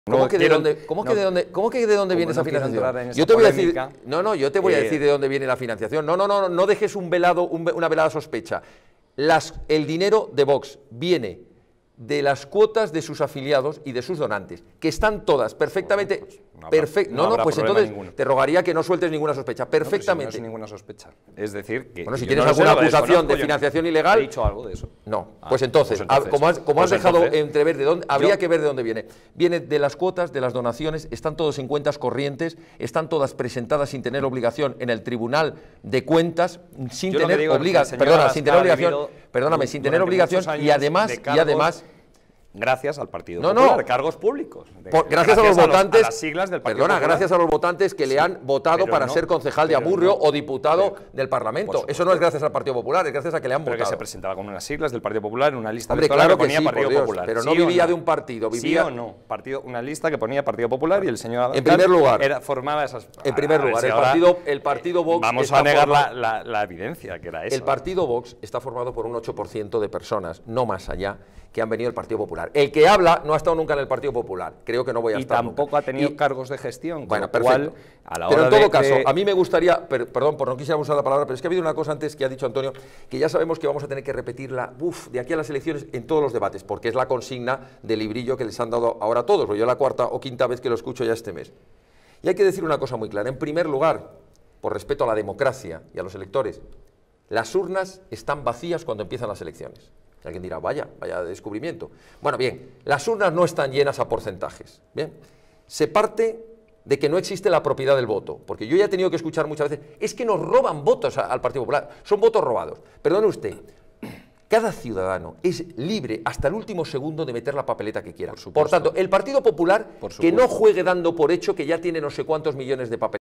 ¿Cómo que de dónde viene esa financiación? Yo te voy a decir, yo te voy a decir de dónde viene la financiación. No dejes una velada sospecha. El dinero de Vox viene de las cuotas de sus afiliados y de sus donantes, que están todas perfectamente... pues entonces te rogaría que no sueltes ninguna sospecha, perfectamente. No, si no es ninguna sospecha. Es decir, que... Bueno, si tienes alguna acusación de financiación ilegal... ¿He dicho algo de eso? No, pues entonces, como has dejado entrever de dónde... Habría que ver de dónde viene. Viene de las cuotas, de las donaciones, están todos en cuentas corrientes, están todas presentadas sin tener obligación en el Tribunal de Cuentas, sin tener obligación, y además... Gracias al Partido Popular, cargos públicos. Gracias a los votantes, a las siglas del Partido Popular. Gracias a los votantes que le han votado para ser concejal de Amurrio o diputado del Parlamento. Eso no es gracias al Partido Popular, es gracias a que le han votado. Pero que se presentaba con unas siglas del Partido Popular en una lista electoral que ponía Partido Popular. Pero no vivía de un partido, vivía... ¿Sí o no? Una lista que ponía Partido Popular y el señor Abascal... En primer lugar... formaba esas... En primer lugar, el Partido Vox... Vamos a negar la evidencia, que era eso. El Partido Vox está formado por un 8% de personas, no más allá, que han venido del Partido Popular. El que habla no ha estado nunca en el Partido Popular. Creo que no voy a estar nunca. Y tampoco ha tenido cargos de gestión. Bueno, perfecto. Pero en todo caso, a mí me gustaría, perdón, por no quisiera usar la palabra, pero es que ha habido una cosa antes que ha dicho Antonio, que ya sabemos que vamos a tener que repetirla, de aquí a las elecciones en todos los debates, porque es la consigna del librillo que les han dado ahora a todos, porque yo la cuarta o quinta vez que lo escucho ya este mes. Y hay que decir una cosa muy clara. En primer lugar, por respeto a la democracia y a los electores, las urnas están vacías cuando empiezan las elecciones. Alguien dirá, vaya descubrimiento. Bueno, bien, las urnas no están llenas a porcentajes. Bien, se parte de que no existe la propiedad del voto, porque yo ya he tenido que escuchar muchas veces, es que nos roban votos al Partido Popular, son votos robados. Perdone usted, cada ciudadano es libre hasta el último segundo de meter la papeleta que quiera. Por tanto, el Partido Popular que no juegue dando por hecho que ya tiene no sé cuántos millones de papeletas.